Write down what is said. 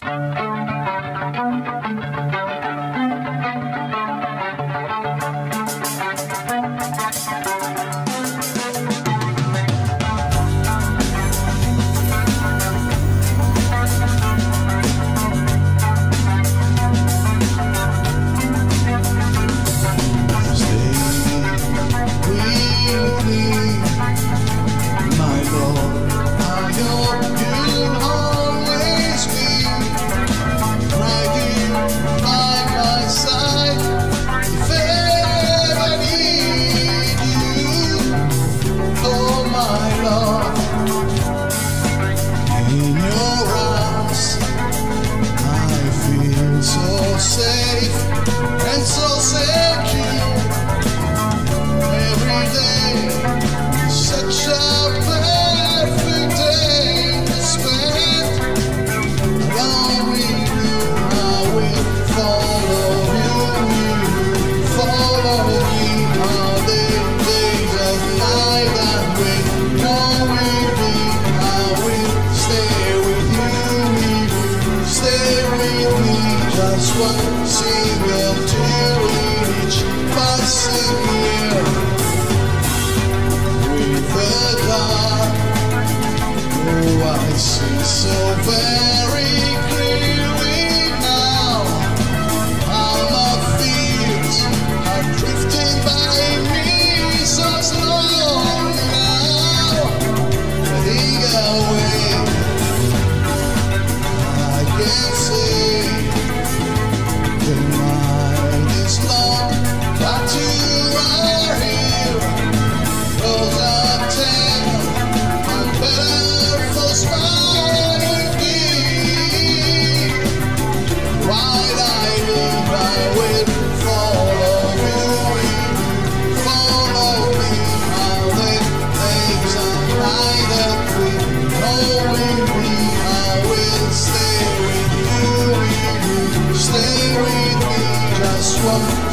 Just one single tear in each passing year. With the dark, oh, I see so very clearly now how my fears are drifting by me so slowly now, fading away. I can't say the night is long, but you are here. Close up ten, I'm better for smiling me. While I live, I will follow you. Follow me, how the things are hidden with knowing me. I will stay with you. Stay with me, just one